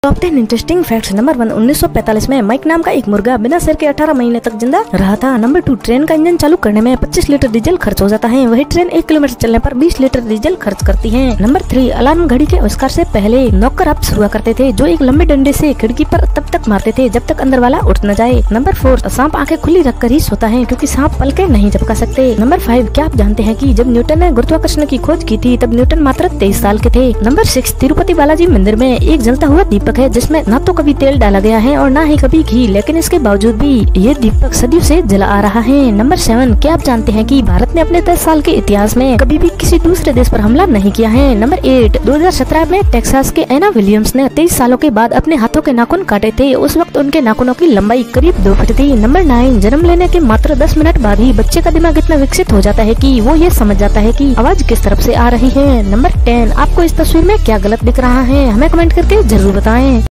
Top 10 interesting facts. Number 1, 1945 में mic नाम का एक मुर्गा बिना सिर के 18 महीने तक जिंदा रहा था। नंबर 2, ट्रेन का इंजन चालू करने में 25 लीटर डीजल खर्च हो जाता है, वही ट्रेन 1 किलोमीटर चलने पर 20 लीटर डीजल खर्च करती है। नंबर 3, अलार्म घड़ी के आविष्कार से पहले नॉकर अप्स हुआ करते थे, जो एक लंबे डंडे से खिड़की पर तब तक मारते थे जब तक अंदर वाला उठ न जाए। नंबर 4, सांप आंखें खुली रखकर ही सोता है, क्योंकि सांप पलके नहीं झपका सकते। नंबर 5, क्या आप जानते हैं कि जब न्यूटन ने गुरुत्वाकर्षण की खोज की थी तब न्यूटन मात्र 23 साल के थे। नंबर 6, तिरुपति बालाजी मंदिर में एक जलता हुआ दीपक है, जिसमें न तो कभी तेल डाला गया है और न ही कभी घी, लेकिन इसके बावजूद भी ये दीपक सदियों से जला आ रहा है। नंबर 7, क्या आप जानते हैं कि भारत ने अपने 10 साल के इतिहास में कभी भी किसी दूसरे देश पर हमला नहीं किया है। नंबर 8, 2017 में टेक्सास के एना विलियम्स ने 23 सालों के बाद अपने हाथों के नाखून काटे थे। उस वक्त उनके नाखूनों की लंबाई करीब 2 फीट थी। नंबर 9, जन्म लेने के मात्र 10 मिनट बाद ही बच्चे का दिमाग इतना विकसित हो जाता है कि वो ये समझ जाता है कि आवाज किस तरफ से आ रही है। नंबर 10, आपको इस तस्वीर में क्या गलत दिख रहा है, हमें कमेंट करके जरूर बताएं।